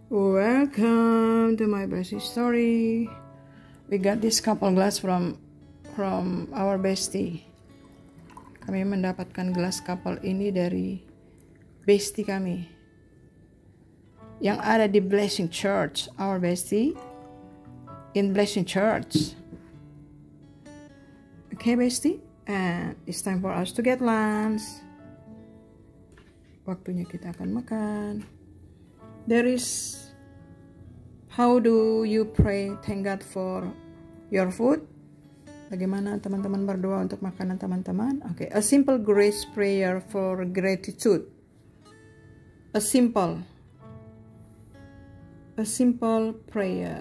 Welcome to my blessing story. We got this couple glass from our bestie. Kami mendapatkan gelas couple ini dari bestie kami yang ada di Blessing Church. Our bestie in Blessing Church. Okay, bestie, and it's time for us to get lunch. Waktunya kita akan makan. There is, how do you pray? Thank God for your food. Bagaimana teman-teman berdoa untuk makanan teman-teman? Okay, a simple grace prayer for gratitude. A simple prayer.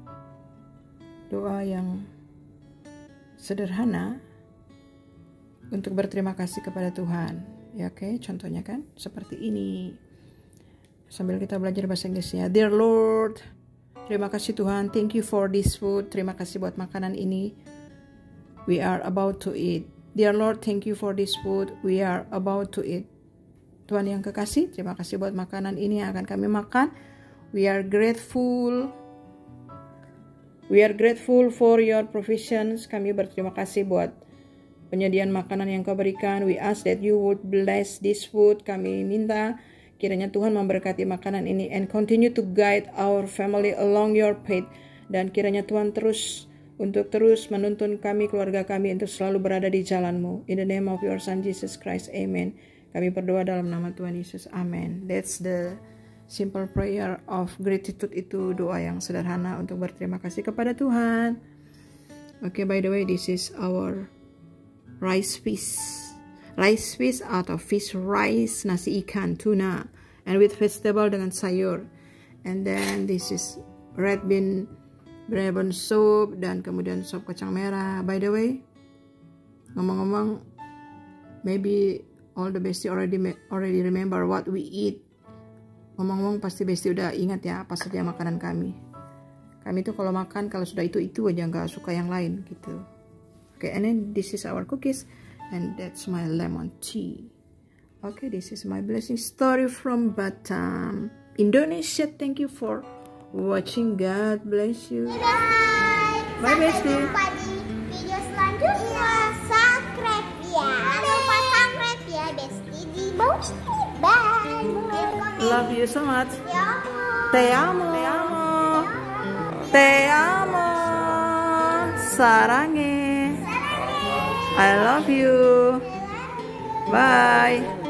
Doa yang sederhana untuk berterima kasih kepada Tuhan. Ya, oke, contohnya kan seperti ini. Sambil kita belajar bahasa Inggrisnya. Dear Lord, terima kasih Tuhan, thank you for this food. Terima kasih buat makanan ini. We are about to eat. Dear Lord, thank you for this food. We are about to eat. Tuhan yang kekasih, terima kasih buat makanan ini yang akan kami makan. We are grateful. We are grateful for your provisions. Kami berterima kasih buat penyediaan makanan yang kau berikan. We ask that you would bless this food. Kami minta kiranya Tuhan memberkati makanan ini and continue to guide our family along your path. Dan kiranya Tuhan terus menuntun kami, keluarga kami untuk selalu berada di jalan-Mu. In the name of your Son Jesus Christ, amen. Kami berdoa dalam nama Tuhan Yesus, amen. That's the simple prayer of gratitude. Itu doa yang sederhana untuk berterima kasih kepada Tuhan. Okay, by the way, this is our rice fish atau fish rice, nasi ikan, tuna, and with vegetable dengan sayur. And then this is red bean soup, dan kemudian sop kacang merah. By the way, ngomong-ngomong, maybe all the bestie already remember what we eat. Ngomong-ngomong, pasti bestie udah ingat ya apa saja makanan kami. Kami tuh kalau makan, kalau sudah itu aja, nggak suka yang lain gitu. Okay, and then this is our cookies, and that's my lemon tea. Okay, this is my blessing story from Batam, Indonesia. Thank you for watching. God bless you. Bye, bestie. Sampai jumpa di video selanjutnya. Subscribe ya. Jangan lupa subscribe ya, bestie, di bawah ini. Bye. Love you so much. Te amo. Te amo. Te amo. Sarange. I love you. Bye.